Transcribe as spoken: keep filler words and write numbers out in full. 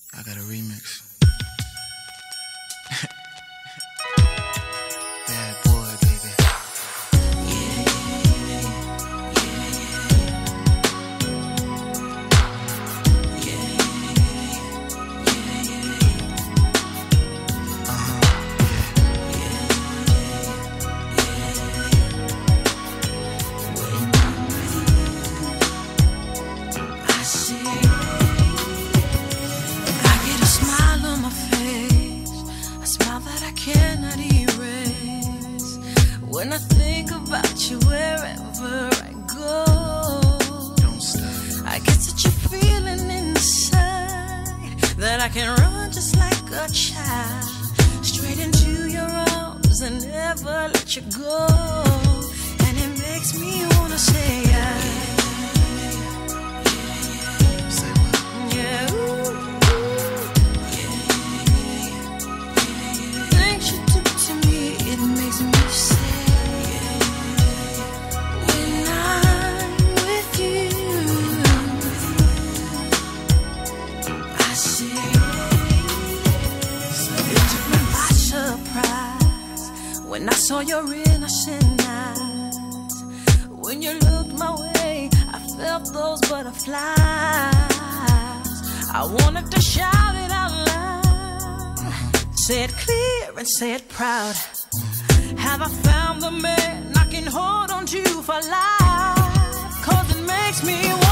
I got a remix. Bad boy, baby. Yeah, yeah, yeah, yeah, yeah, yeah. Uh-huh. Cannot erase when I think about you wherever I go. Don't stop. I get such a feeling inside that I can run just like a child straight into your arms and never let you go. And it makes me wanna say yeah. Say what? Yeah. Ooh. It makes me say, when I'm with you, I say, it took me by surprise when I saw your innocent eyes. When you looked my way, I felt those butterflies. I wanted to shout it out loud, say it clear and say it proud. Have I found the man I can hold on to for life? Cause it makes me want